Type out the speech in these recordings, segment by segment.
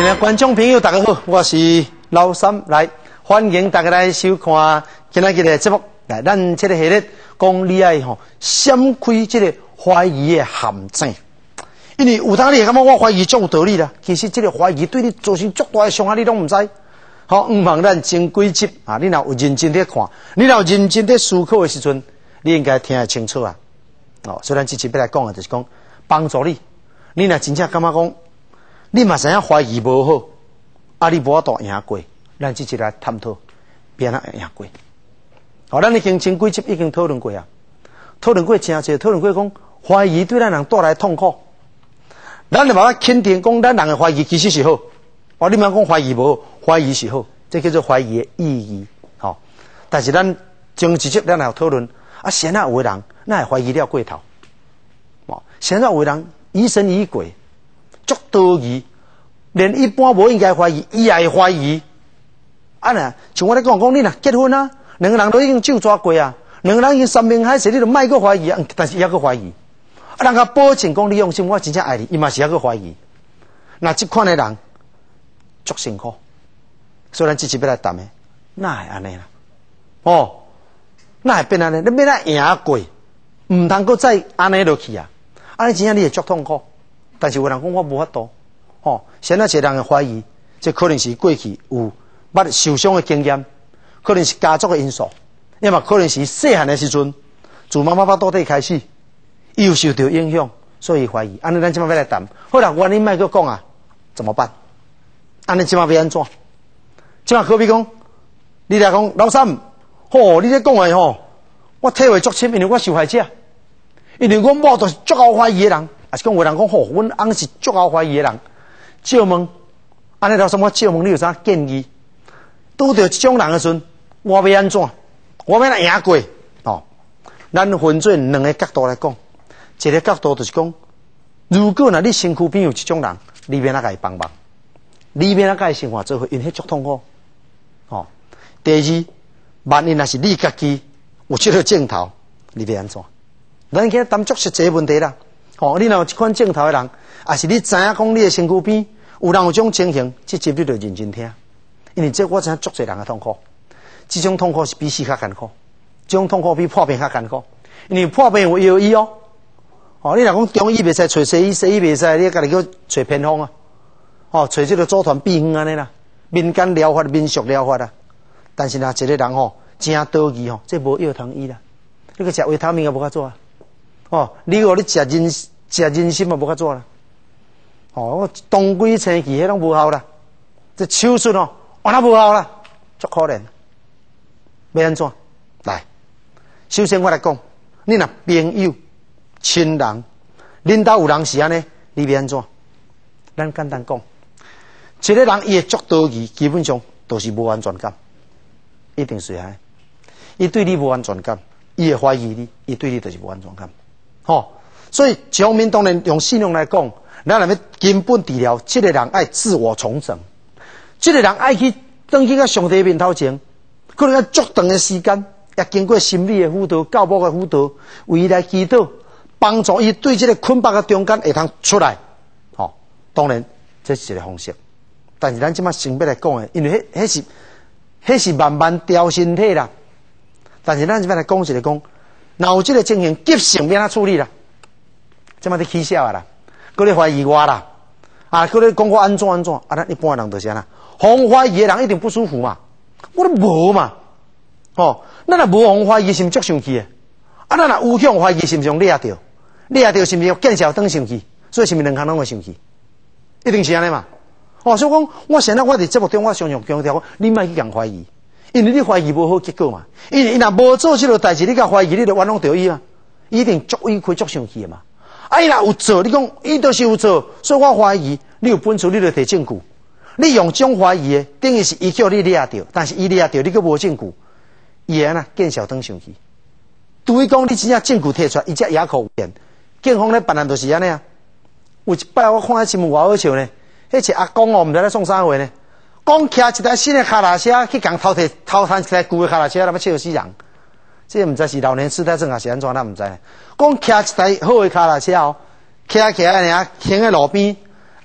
的观众朋友，大家好，我是老三，来欢迎大家来收看今仔日的节目。来，咱这个系列讲你爱闪开这个怀疑的陷阱，因为有当你会感觉我怀疑足有道理啦，其实这个怀疑对你造成足大的伤害，你拢唔知。好，唔妨咱前几集啊，你若有认真在看，你若有认真在思考的时阵，你应该听得清楚啊。哦，所以咱这集要来讲的就是讲帮助你。你若真正感觉讲，你嘛知影怀疑无好，啊，你无法度赢过，咱这集来探讨，变哪赢过。好，咱已经前几集已经讨论过啊，讨论过真侪，讨论过讲怀疑对咱人带来痛苦，咱就把它肯定讲，咱人的怀疑其实是好。哦，你莫讲怀疑无好，怀疑是好，这叫做怀疑的意义。好、哦，但是咱前一集咱有讨论啊，现在有的人那会怀疑了过头，哦，现在有的人疑神疑鬼，足多疑，连一般无应该怀疑，伊也会怀疑。啊呢，像我咧讲，你若结婚啊，两个人都已经手抓过啊，两个人已经山盟海誓，你就莫阁怀疑啊，但是也阁怀疑。啊，人家保证讲你用心，我真正爱你，伊嘛是也阁怀疑。那这款的人足辛苦，所以咱这次要来谈的，哪会安尼啦？哦，哪会变安尼？你要来赢过，唔通阁再安尼落去啊！安尼真正你会足痛苦。但是有人讲我无法度，哦，现在一个人的怀疑，这可能是过去有捌受伤的经验，可能是家族的因素，要么可能是细汉的时阵，自妈妈腹肚底开始，伊有受到影响，所以怀疑。安尼咱今麦要来谈，好啦，原因莫阁讲啊，怎么办？安尼今麦要安怎？今麦可比讲，你来讲老三，吼，你咧讲的吼，我体会足深，因为我受害者，因为我某就是足够怀疑的人。啊是讲有人讲吼，阮翁是足够怀疑的人。借问，安尼老三我借问你有啥建议？拄到这种人的时阵，我要安怎？我要来赢过？哦，咱分做两个角度来讲。一个角度就是讲，如果你身躯边有这种人，你免哪甲伊帮忙，你免哪甲伊生活做伙，因迄足痛苦。哦，第二，万一若是你家己有这个镜头，你要安怎？咱今日谈足实际问题啦。哦，你若有这款镜头的人，也是你知影讲你的身躯边有人有这种情形，这集你就认真听，因为这我知影足侪人的痛苦，这种痛苦是比死较艰苦，这种痛苦比破病较艰苦，因为破病有药医哦。哦，你若讲中医袂使找西医，西医袂使，你家己去找偏方啊。哦，找这个组团避远安尼啦，民间疗法、民俗疗法啦。但是若一个人吼真多疑吼，这无药通医啦。你去食维他命也无法做啊。哦，你如果你食人参也无法做啦。哦，我当归青奇迄拢无效啦。这手术哦，完全无效啦，足可怜。要安怎？来，首先我来讲，你若朋友、亲人，恁兜有人是安尼，你要安怎？咱简单讲，一个人伊会足多疑，基本上都是无安全感，一定是安尼。伊对你无安全感，伊会怀疑你，伊对你就是无安全感。吼，所以一方面当然用信用来讲，咱若要根本治疗，这个人爱自我重整，这个人爱去登去到上帝面头前，可能要足长的时间，也经过心理的辅导、教牧的辅导，为伊来祈祷，帮助伊对这个捆绑的中间会通出来。吼，当然这是一个方式，但是咱即马先要来讲的，因为迄是慢慢调身体啦。但是咱即马来讲一个讲。若有这个情形，急性免哪处理啦？即马在起笑啦，搁咧怀疑我啦，啊，搁咧讲我安怎安怎？啊，咱一般人就是安啦，防怀疑的人一定不舒服嘛，我都无嘛，哦，咱若无防怀疑，是毋足生气的？啊，咱若有向怀疑，是毋是用掠着？掠着是毋是用见笑当生气？所以是毋是两项拢会生气？一定是安尼嘛？哦，所以讲，我现在我伫节目中，我常常强调，你莫去共怀疑。因为你怀疑无好结果嘛，因为伊若无做这个代志，你甲怀疑，你就冤枉着伊嘛，一定足委屈、足生气嘛。啊，伊若有做，你讲伊都是有做，所以我怀疑，你有本事，你就摕证据。你用这种怀疑的，等于是伊叫你掠着，但是伊掠着，你佫无证据，伊会安那见笑当生气。除非讲你真正证据摕出来，伊才哑口无言。警方咧办案就是安尼啊。有一摆我看迄新闻偌好笑呢，迄一阿公哦，毋知咧创啥话呢。讲骑一台新的卡拉车去共偷摊一台旧的卡拉车，那要笑死人。这毋知是老年痴呆症还是安怎，咱毋知。讲骑一台好的卡拉车哦，骑安尼啊，停在路边，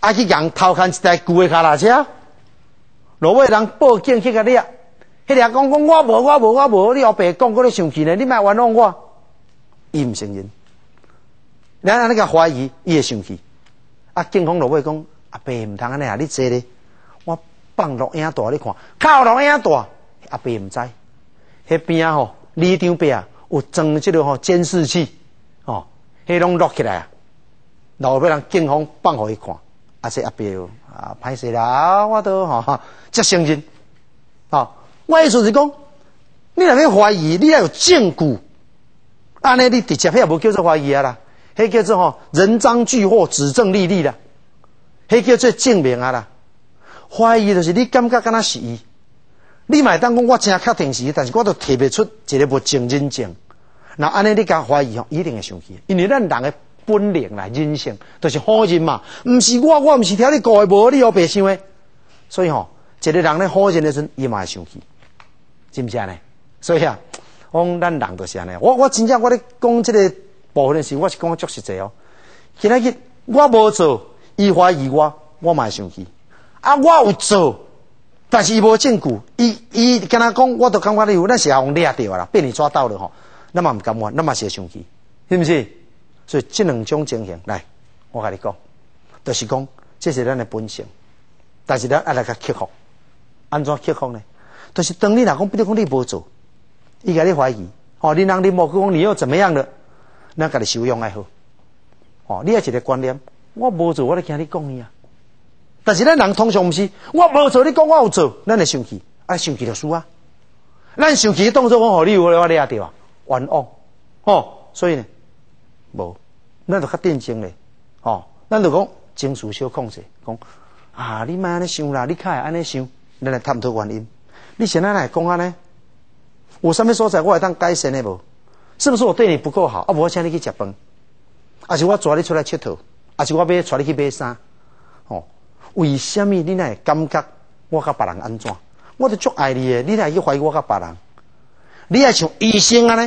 去人偷看一台旧的脚踏车，落尾人报警去甲掠，迄个讲我无，你后白讲，我咧生气呢，你莫冤枉我，伊毋承认，咱安尼甲怀疑，伊会生气，警方落尾讲阿伯毋通安尼啊，你坐咧，我放录影带你看，靠录影带，阿伯毋知，迄边啊吼，里长伯啊有装即个吼监视器，哦，迄拢录起来啊，然后要人警方放互伊看。说阿伯歹势啦，我都即承认，我意思是讲，你若要怀疑，你要有证据，安尼你直接遐无叫做怀疑啊啦，迄叫做人赃俱获、指证历历啦，迄叫做证明啊啦。怀疑就是你感觉敢若是伊，你嘛会当讲我真确定是伊，但是我都提不出一个无证人证，那安尼你甲怀疑一定会生气，因为咱人的本能啦，人性就是好人嘛，毋是我毋是听你讲的，无你后白想的，所以一个人咧好人的时阵，伊嘛会生气，是毋是安尼？所以讲咱人就是安尼。我真正我咧讲这个部分的时候，我是讲足实际哦。今仔日我无做，伊怀疑我嘛会生气。我有做，但是伊无证据，伊跟他讲，我都感觉你有，咱是互掠着啦，被你抓到了咱嘛毋甘愿，咱嘛是会生气，是毋是？所以这两种情形，来，我甲你讲，就是讲，这是咱的本性，但是咱要来甲克服，安怎克服呢？就是当你若讲，比如讲你无做，伊甲你怀疑，你人你无讲你又怎么样了？咱甲你修养爱好，你要一个观念，我无做，我咧惊你讲伊啊。但是咱人通常毋是，我无做，你讲我有做，咱会生气，生气就输啊。咱生气当作我互你有我掠着啊，冤枉，所以呢。无，咱就较定静咧，咱就讲情绪小控制，讲你莫安尼想啦，你较会安尼想，咱来探讨原因。你现在来讲安尼，有啥物所在我会当改善的无？是不是我对你不够好？无我请你去食饭，是我带你出来佚佗，是我带你去买衫，为什么你会感觉我甲别人安怎？我就足爱你的，你会去怀疑我甲别人？你爱像医生安尼？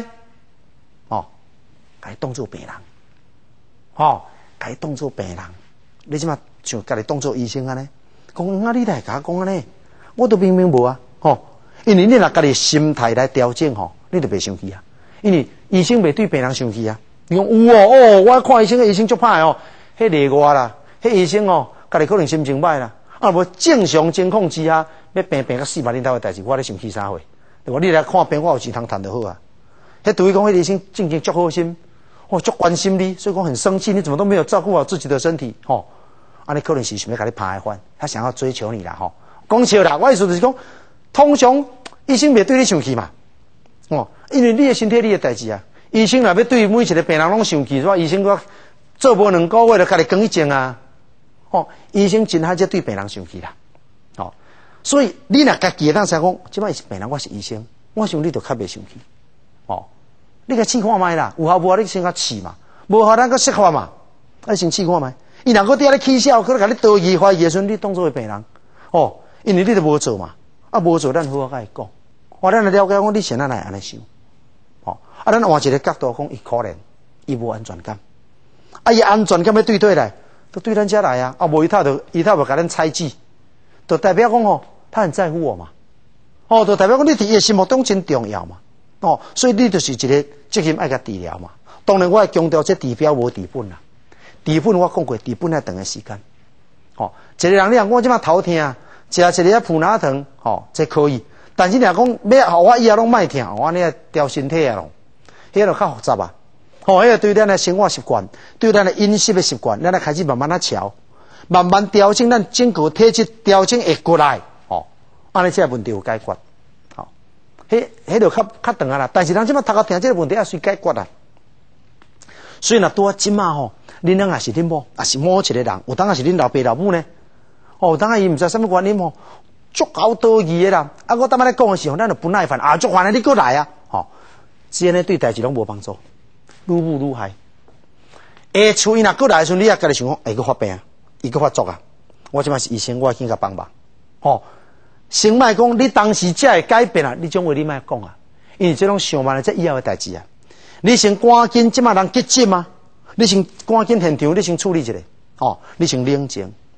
甲伊当作病人，甲伊当作病人，你即马像甲伊当作医生安尼，讲你来甲我讲安尼，我都明明无啊，因为你若家己心态来调整你就袂生气啊，因为医生袂对病人生气啊。你讲有我看医生，医生足歹迄例外啦，迄医生家己可能心情歹啦，无正常情况之下，要病到死嘛，恁兜的代志，我咧生气啥货？你来看病，我有钱通赚就好啊。迄对于讲，迄医生正经足好心。足关心你，所以讲很生气，你怎么都没有照顾好自己的身体，你可能是想要甲你拍翻，他想要追求你啦，讲笑啦，我意思就是讲，通常医生袂对你生气嘛，因为你的身体你的代志啊，医生若要对每一个病人拢生气，说医生我做无2个月就甲你讲一症啊，医生真还才对病人生气啦，所以你若家己当想讲，即摆是病人，我是医生，我想你就较袂生气，你甲试看卖啦，有效无？你先甲试嘛，无效咱个适法嘛，先试看卖。伊若个伫咧起笑，可能甲你道义怀疑的时阵，你当作为病人，因为你都无做嘛，无做咱好好甲伊讲，咱来了解讲你现在来安尼想，咱换一个角度讲，伊可怜，伊无安全感，伊安全感要对来，都对咱遮来啊，无伊他无甲咱猜忌，就代表讲他很在乎我嘛，就代表讲你伫伊的心目中真重要嘛。所以你就是一个责任爱甲治疗嘛。当然我会强调这治标无治本啦。治本我讲过，治本要长的时间。一个人你讲我即马头痛，食一个普拿疼，这可以。但是你讲要互我以后拢莫痛，我你要调身体啊咯，迄个较复杂啊。迄个对咱的生活习惯，对咱的饮食的习惯，咱来开始慢慢调，慢慢调整咱整个体质，调整会过来。安尼这个问题有解决。迄就较长啊啦，但是咱即马头壳疼这个问题要先解决啦。所以若拄即马恁两也是恁某，也是某一个人，有当也是恁老爸老母呢。有当伊毋知啥物原因足够多疑的啦。我当摆咧讲的时候，咱就不耐烦，足烦的你过来啊！这样对代志拢无帮助，愈母愈害。下厝伊若过来的时候，你也家己想讲，个发病，伊个发作啊！我即马是医生，我去甲帮忙。先莫讲，你当时才会改变啊！你种话你莫讲啊，因为这种上慢的，这以后的代志啊。你先赶紧，即马人急诊啊！你先赶紧现场，你先处理一下，你先冷静，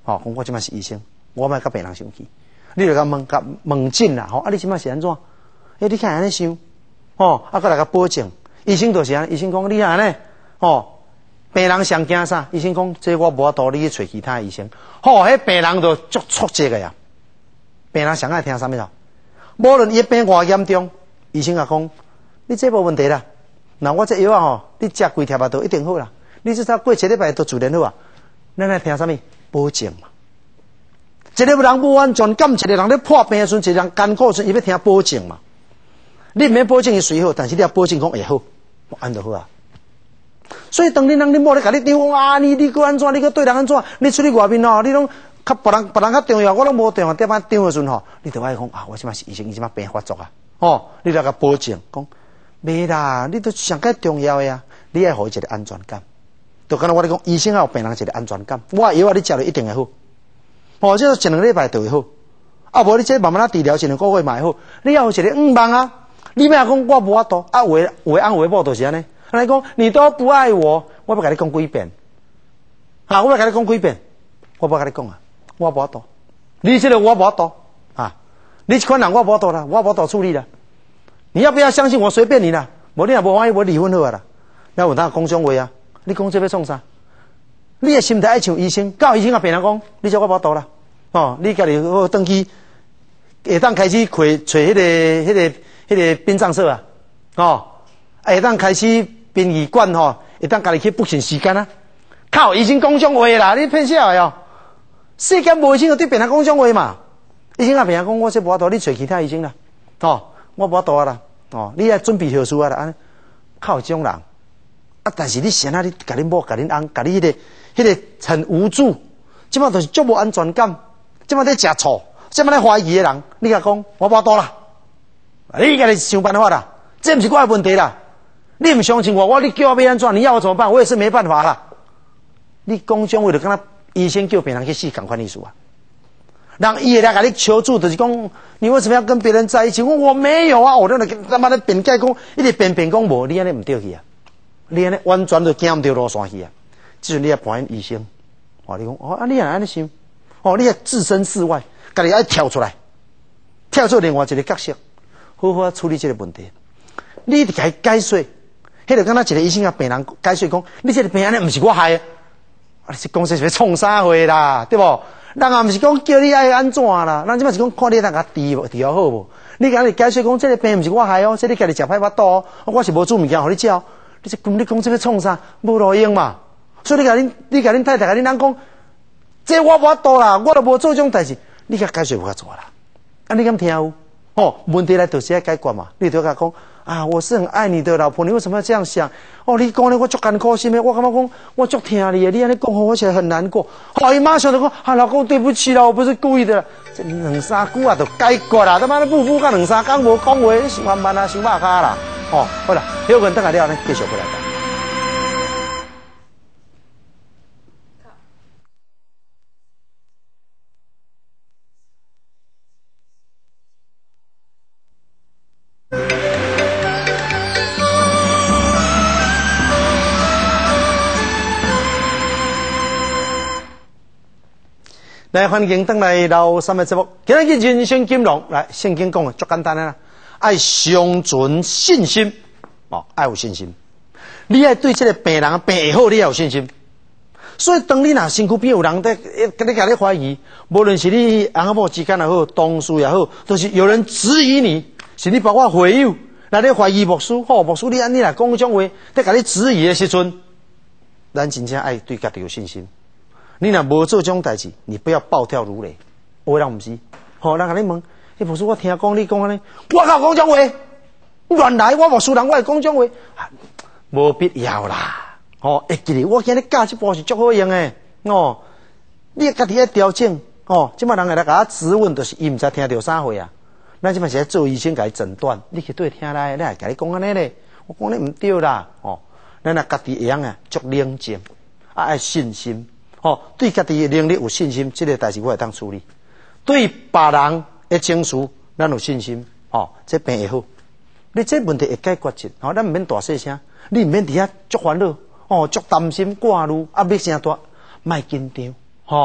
讲我即摆是医生，我莫甲病人生气，你就甲问诊啦，啊，你即摆是安怎？你看安尼想，啊，搁来甲保证，医生就是安，医生讲你安尼，病人上惊啥？医生讲这我无法度，你去找其他医生。迄病人就足挫折个呀。病人上爱听啥物事？无论伊病偌严重，医生也讲你这无问题啦。那我这药啊你食几贴啊都一定好啦。你至少过一礼拜都自然好啊。咱来听啥物？保证嘛。一个人无安全感，一个人咧破病的时阵，一个人艰苦的时阵，伊要听保证嘛。你毋免保证伊随好，但是你要保证讲会好，安就好啊。所以当你人你某咧甲你张啊，你搁安怎？你搁对人安怎？你出去外面你拢较别人较重要，我拢无重要。点啊张的时阵你就爱讲啊，我即摆是医生，伊即摆病发作啊，你来甲保证讲，袂啦，你都上介重要的啊，你爱互伊一个安全感。就敢若我咧讲，医生也有病人一个安全感。我药你食了一定会好，这一两礼拜就会好。啊，无你这慢慢治疗，一两个月嘛会好。你要有一个望啊，你莫讲我无法度啊，话安话某就是安尼。来讲，你都不爱我，我要甲你讲几遍？我要甲你讲几遍？我无甲你讲啊，我无法度。你这个我无法度你这款人我无法度啦，我无法度处理啦。你要不要相信我？随便你啦。无你若无欢喜，我离婚好啊啦。那有当讲种话啊？你讲这要创啥？你的心态爱像医生，到医生啊病人讲，你这我无法度啦。你家己好登去，下当开始找迄个殡葬社啊，下当开始。殡仪馆会当家己去不省时间啊！靠，医生讲种话啦，你骗啥个世间无医生就对病人讲种话嘛。医生啊，病人讲我这无法度，你找其他医生啦。我无法度啊啦。你要准备好事啊啦。安靠这种人啊，但是你现在你甲恁某、甲恁翁、甲你迄个很无助，即摆就是足无安全感，即摆在食醋，即摆在怀疑的人，你甲讲我无法度啦，你家己想办法啦，这毋是我的问题啦。你唔相信我，你叫我要安怎？你要我怎么办？我也是没办法啦。你讲种话就敢若医生叫病人去死同款意思啊。人伊会来甲你求助，就是讲你为什么要跟别人在一起？我没有啊，我就他妈的辩解讲，一直辩讲无，你安尼唔对去啊，你安尼完全就行唔对路线去啊。即阵你要判医生，你讲你也安尼想，你也置身事外，家己爱跳出来，跳出另外一个角色，好好处理这个问题。你得甲伊解说。迄个敢若一个医生啊，病人解说讲，你这个病安尼毋是我害的，你是讲这是要创啥话啦，对不？人也毋是讲叫你爱安怎啦，人即摆是讲看你当甲治疗好无？你甲你解说讲，这个病毋是我害哦，这你家己食歹巴肚，我是无煮物件互你食，你讲这要创啥？无路用嘛。所以你甲恁太太甲恁翁讲，这我无法度啦，我都无做这种代志，你甲解说有法做啦。你敢听有？问题来就是要解决嘛，你就甲讲。我是很爱你的老婆，你为什么要这样想？你讲咧，我足艰苦心的，我感觉讲，我足听你的，你安尼讲，我起来很难过。伊马上就讲，老公对不起啦，我不是故意的。这两三句啊，就解决啦。他妈的，夫妇甲两三天无讲话，想慢慢啊，想肉卡啦。好啦，休困等下了呢，继续回来讲。来，欢迎登来老三的节目。今日人生金融，来圣经讲的足简单啦，爱尚存信心，爱有信心。你爱对这个病人病会好，你要有信心。所以当你若身躯边有人在你甲你怀疑，无论是你翁某之间也好，同事也好，都是有人质疑你，是你包括会友来咧怀疑牧师，牧师你安尼来讲种话，在甲你质疑的时阵，咱真正爱对家己有信心。你若无做这种代志，你不要暴跳如雷。有的人毋是，人甲你问，牧师我听讲你讲安尼，我靠讲这种话，原来我牧师人我会讲这种话，无必要啦。会记哩，我今日教这部是足好用的。你家己要调整。即摆人会来甲我质问，就是伊毋知听到啥话啊。咱即摆是在做医生甲伊诊断，你去对听来，你还甲你讲安尼咧，我讲你毋对啦。咱若家己会样足冷静，爱信心。对家己的能力有信心，这个代志我会当处理。对别人的情绪，咱有信心，这病会好。你这问题会解决去，咱毋免大细声，你毋免伫遐足烦恼，足担心挂虑，压力声大，莫紧张，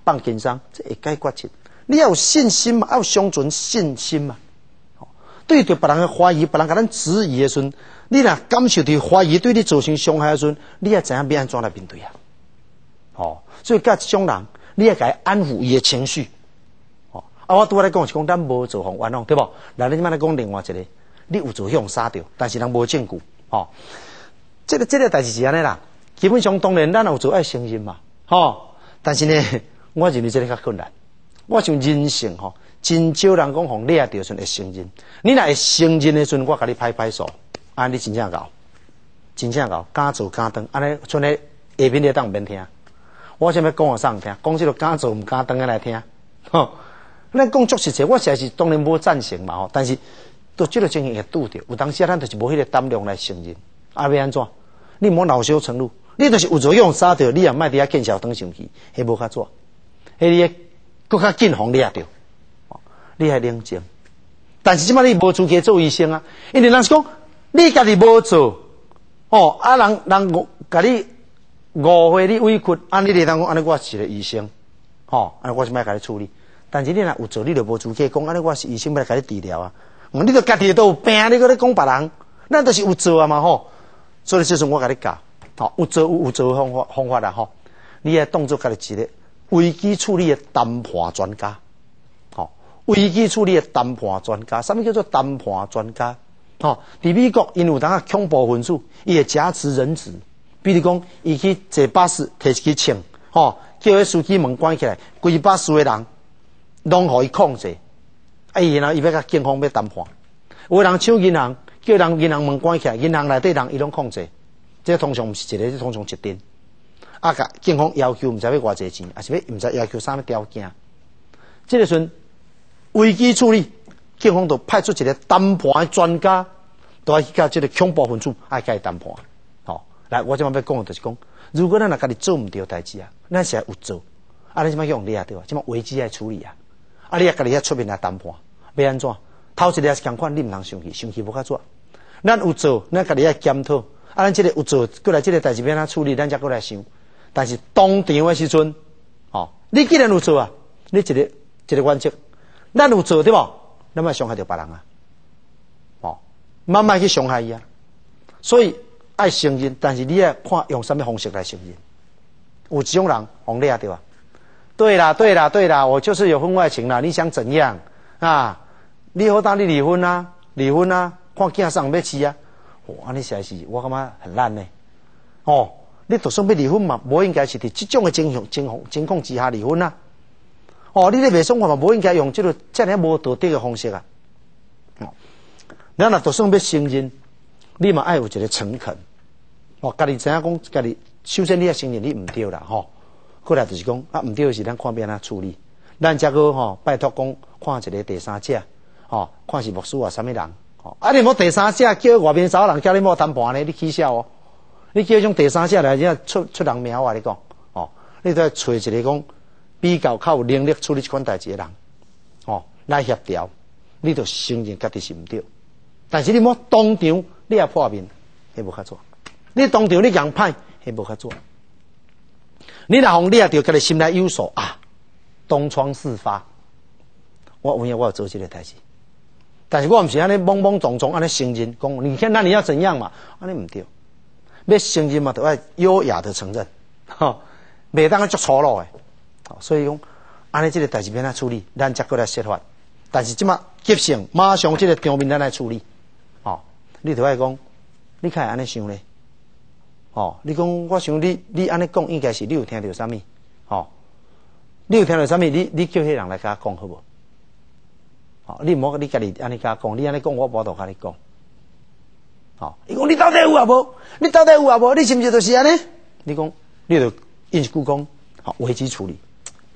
放轻松，这会解决起。你要有信心嘛，要有相存信心嘛。对着别人的怀疑，别人甲咱质疑的时阵，你若感受到怀疑对你造成伤害的时阵，你也知影要安怎来面对啊。所以甲这种人，你也该安抚伊的情绪。我拄仔咧讲是讲咱无做防冤枉，对无？来，你即摆来讲另外一个，你有做向杀掉，但是人无证据。这个代志是安尼啦。基本上当然咱有做爱承认嘛，但是呢，我认为这个较困难。我像人性真少人讲互掠着时会承认。你若会承认的时阵，我甲你拍拍手，安尼真正够，真正够，敢做敢当，安尼像咧下面咧当免听。我想要讲互送听，讲这个敢做毋敢当的来听。咱讲足实际，我实在是当然无赞成嘛，但是到这个情形会拄着，有当时咱就是无迄个胆量来承认。要安怎？你莫恼羞成怒，你就是有作用杀掉，你也莫伫遐见笑当上去，迄无较怎？迄你更较紧防掠着，你还冷静。但是即摆你无资格做医生啊，因为人是讲你家己无做，人甲你误会你委屈，你就当讲安尼我是个医生，安尼我是莫甲你处理。但是你若有做，你就无资格讲安尼我是医生要来甲你治疗啊。你就家己都有病，你搁咧讲别人，咱都是有做啊嘛所以这阵我甲你教，有做方法啦你也当作家己一个危机处理的谈判专家，危机处理的谈判专家，什么叫做谈判专家？伫美国因有当恐怖分子，伊会挟持人质，比如讲，伊去坐巴士摕一支枪，叫迄司机门关起来，规巴士的人拢互伊控制，然后伊要甲警方要谈判，有的人抢银行，叫人银行门关起来，银行内底人伊拢控制，这通常毋是一个，这通常一阵。甲警方要求毋知要偌济钱，还是要毋知要求啥物条件。这个时阵危机处理，警方就派出一个谈判的专家，都要去甲这个恐怖分子爱甲伊谈判。来，我即摆要讲的就是讲，如果咱若家己做毋对代志咱是有做，你即摆用掠着即摆危机来处理你也家己遐出面来谈判，要安怎？头一个也是共款，你毋通生气，生气无较怎？咱有做，咱家己遐检讨，咱这个有做，过来这个代志要安怎处理，咱才过来想。但是当场的时阵，你既然有做你一个原则，咱有做对无？咱莫伤害到别人莫去伤害伊所以爱承认，但是你也看用什么方式来承认。有一种人互掠着对啦，我就是有婚外情啦，你想怎样你好当你离婚啊，看囝上要饲安尼实在是我感觉很烂呢。你就算要离婚嘛，无应该是伫这种的情况之下离婚你咧袂爽话嘛，无应该用这个遮尔无道德的方式咱若就算要承认，你嘛爱有一个诚恳。家己知影讲，家己首先你要承认你毋对啦过来就是讲毋对是咱看要安怎处理，咱才个拜托讲看一个第三者看是牧师啊，啥物人你莫第三者叫外面找人叫你莫谈判呢，你起笑你叫种第三者来出人命，我跟你讲你都要找一个讲比较较有能力处理这款代志的人来协调，你就承认家己是毋对，但是你莫当场你也破面，迄无较怎？你当场你硬歹，迄无较怎？你若互掠着，家己心内有数东窗事发，我有影我有做这个代志，但是我毋是安尼懵懵懂懂安尼承认，讲你看那你要怎样嘛？安尼毋对。要承认嘛，就要优雅的承认，袂当足粗鲁的，所以讲，安尼这个代志要安怎处理，咱才过来说法。但是即马急性，马上这个场面咱来处理，你就爱讲，你开安尼想咧，你讲我想你安尼讲，应该是你有听到啥物，你有听到啥物，你叫迄人来甲我讲好无？你莫你家己安尼甲我讲，你安尼讲我无度甲你讲。伊讲你到底有啊无？你到底有啊无？你是毋是就是安尼？你讲，你就因一句讲，危机处理。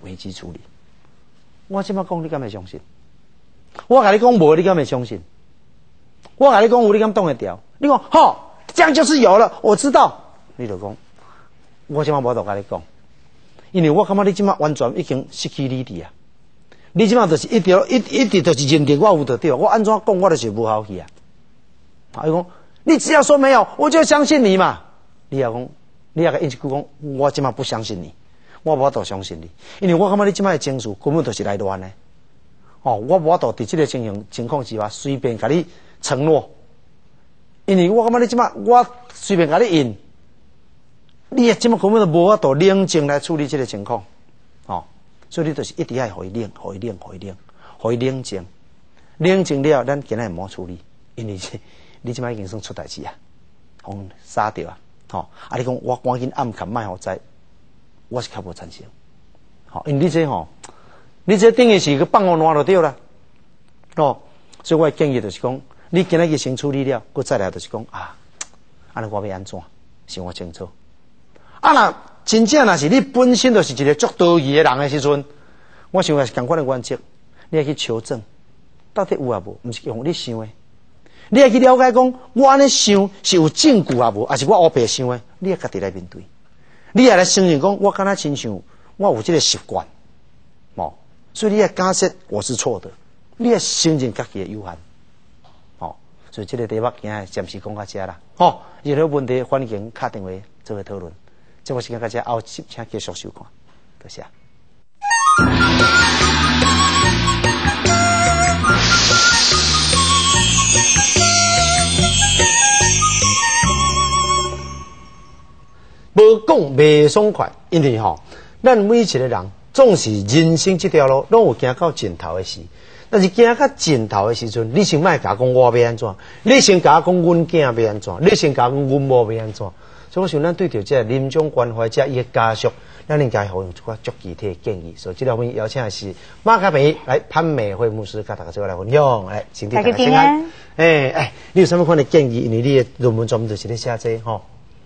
我即摆讲，你敢会相信？我甲你讲无，你敢会相信？我甲你讲有，你敢当会掉？你讲这样就是有了，我知道。你就讲，我即摆无度甲你讲，因为我感觉你即摆完全已经失去理智你即摆就是一直就是认定我有得对，我安怎讲我就是无效去伊讲。你只要说没有，我就相信你嘛。你也讲，你也个一句讲，我今晚不相信你， 我无法度相信你，因为我感觉你即摆的情绪根本就是来乱的。哦，我无法度伫这个情况之下随便甲你承诺，因为我感觉你即摆我随便甲你应，你即摆根本就无法度冷静来处理这个情况。哦，所以你就是一直要互伊冷静，冷静了，咱今日莫处理，因为你即摆已经算出代志啊，互杀掉啊，吼！啊，你讲我赶紧暗砍卖互知，我是较无赞成，吼，因为你这吼，你这等于是个放互烂就对啦，哦，所以我的建议就是讲，你今日先处理了，佮再来就是讲啊，安尼我要安怎，想我清楚。啊，若真正若是你本身就是一个足道义的人的时阵，我想也是同款的原则，你要去求证。到底有啊无？毋是用你想的，你要去了解讲，我安尼想是有证据啊无，还是我黑白想的？你要家己来面对，你也来承认讲，我敢若亲像我有这个习惯，哦，所以你要假设我是错的，你要承认家己的有限，哦，所以这个题目今日暂时讲到这啦，哦，任何问题欢迎打电话做个讨论，这我时间到这，后请继续收看，多谢。无讲袂爽快，因为咱每一个人总是人生这条路，拢有行到尽头的时。但是行到尽头的时阵，你先莫甲讲我要安怎，你先甲讲阮囝要安怎，你先甲讲阮某要安怎。所以我想咱对着这临终关怀者伊的家属，咱应该好用一寡足具体的建议。所以这条我们邀请的是马家培来潘美惠牧师，甲大家做来分享。来，请大家先安。你有什么款的建议？因为你的论文专门就是咧写这吼。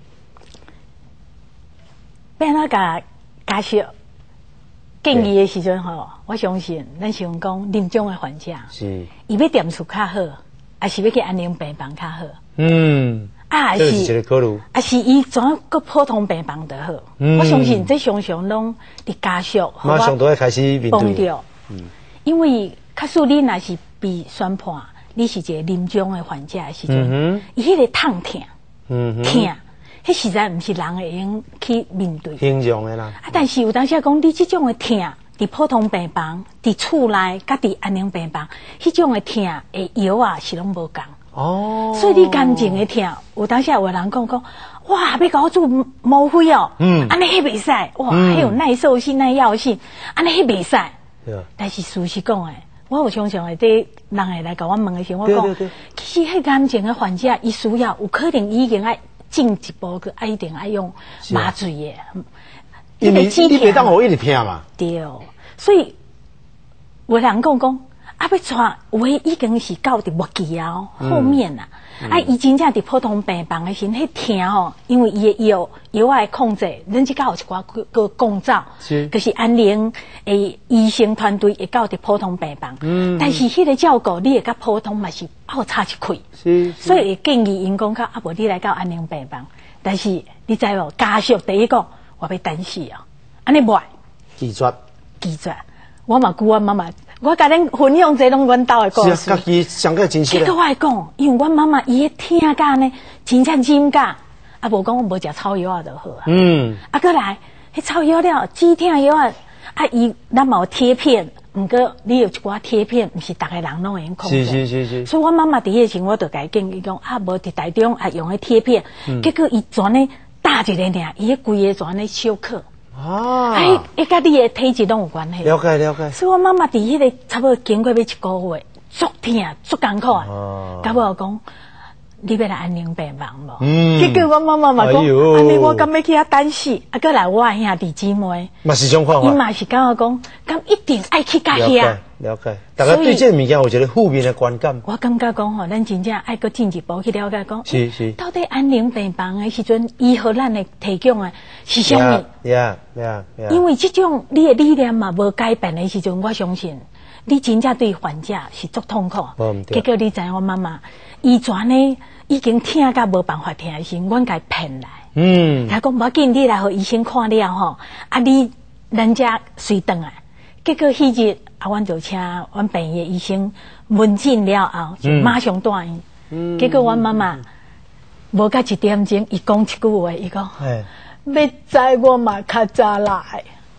变那家属建议的时阵吼，我相信咱想讲临终的患者， 是伊要点厝较好，还是要去安宁病房较好？还是一个考虑， 还是伊怎个普通病房就好？我相信这常常拢伫家属马上都要开始面对。 因为假使你若是被宣判，你是一个临终的患者的时阵，伊迄个痛痛，迄实在毋是人会用去面对。 形容的啦。 但是有当时讲，你这种的痛，伫普通病房、伫厝内、甲伫安宁病房，迄种的痛的药啊是拢无共。哦。所以你感情的痛，有当时有人讲，哇，要甲我做毛灰哦，安尼迄袂使，哇，还有耐受性、耐药性，安尼迄袂使。但是事实讲诶，我有常常会伫人会来甲我问的时候，我讲，其实迄感情的患者，伊需要有可能已经爱。进一步去，一定爱用麻醉的， 因为你袂当互一直听嘛。 对，所以有人讲要带有诶已经是到伫末期啊，后面啦，伊真正伫普通病房诶时，迄疼吼，因为伊诶药爱控制，咱即个有一寡个共照，就是安宁诶医生团队会到伫普通病房，但是迄个照顾你会甲普通嘛是好差一块，所以会建议因讲无你来到安宁病房，但是你知无家属第一讲我要等死哦，安尼袂拒绝， 我嘛句我妈妈。我甲恁分享这拢阮兜的故事， 是啊，家己上个真实。 结果我讲，因为阮妈妈伊迄疼甲呢，真正忍甲，无讲无食草药啊就好啊。过来，迄草药了，止疼药啊，伊咱嘛有贴片，毋过你有一寡贴片，毋是逐个人拢会用控制。是。所以我妈妈伫迄时，我就甲伊建议讲，无伫台中用迄贴片，结果伊全呢打一个尔，伊迄规个全呢小可。伊甲你的体质拢有关系。了解。所以我妈妈伫迄个差不多经过要一个月，足疼足艰苦啊。甲我讲，你要来安宁病房无？结果我妈妈嘛讲，安尼我敢要去遐等死。过来我兄弟姊妹， 嘛是种看法。 伊嘛是感觉讲，敢一定爱去甲遐。 了解。大家对这个物件有一个负面的观感。 我感觉讲吼，咱真正爱搁进一步去了解讲， 是。 到底安宁病房的时阵，伊和咱的提供的是啥物？因为这种你的理念嘛无改变的时阵，我相信你真正对患者是足痛苦。结果你知影我妈妈，伊全呢已经听甲无办法听的时，阮甲伊骗来。他讲无要紧，你来互医生看了吼，咱遮随转来。结果迄日阮就请阮病院医生问诊了后，就马上带伊。结果阮妈妈无甲1点钟，伊讲一句话，伊讲。要知我嘛较早来，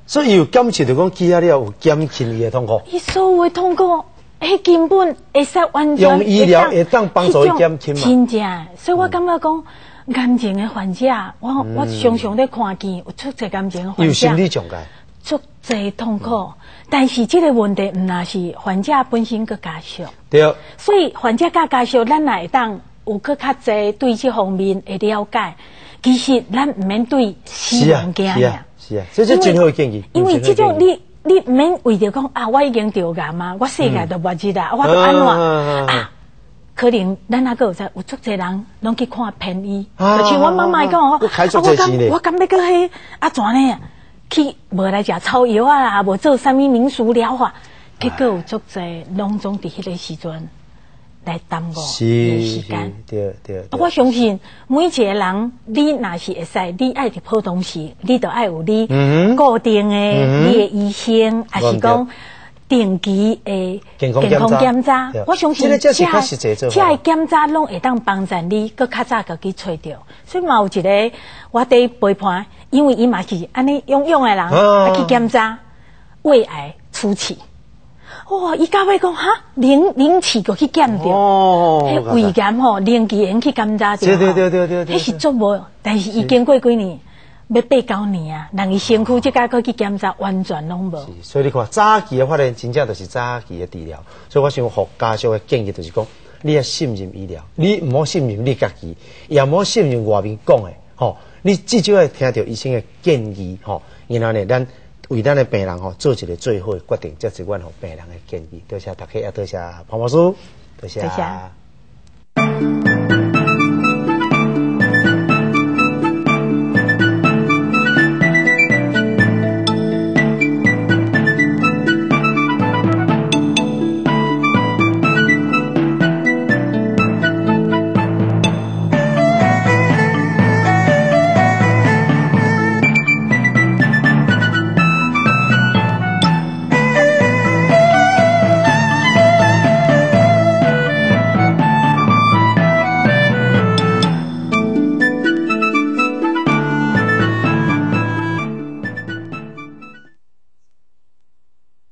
所以有感受，就讲吃了有减轻伊的痛苦。 伊所有的痛苦，迄根本会使完全用医疗会当帮助伊减轻嘛。 真正，所以我感觉讲，癌症的患者，我常常咧看见有足侪癌症的患者， 有心理障碍， 足侪痛苦。但是这个问题唔那是患者本身个家属， 对。 所以患者甲家属，咱来当有去较侪对这方面的了解。其实咱唔免对死亡惊呀。是啊， 这真好的建议。 因为这种你唔免为着讲啊，我已经得癌嘛，我世界都末日啦，我都安怎啊？可能咱那个有足侪人拢去看偏医，就像我妈妈讲哦，我感觉迄啊怎呢？去无来食草药啊，无做啥物民俗疗法，结果有足侪拢总伫迄个时阵来耽误时间。 对。 我相信每一个人，你若是会使，你爱伫普通时，你就爱有你固定的你的医生，还是讲定期的健康检查。我相信这检查拢会当帮助你，搁较早就去找到。所以嘛有一个我伫陪伴，因为伊嘛是安尼勇的人，去检查胃癌初期。哇！伊到尾讲哈，零期就去检着，迄胃癌吼，零期用去检查着， 对， 迄是足无。但是伊经过几年，要8-9年啊，人伊身躯即个去检查，完全拢无。 所以你看，早期的发现，真正就是早期的治疗。所以我想，互家属的建议就是讲，你要信任医疗，你唔好信任你家己，也唔好信任外面讲的，吼。你至少要听到医生的建议，吼，然后呢，咱为咱的病人吼做一个最好的决定，这是阮互病人的建议。多谢大家，也多谢潘博士，多谢。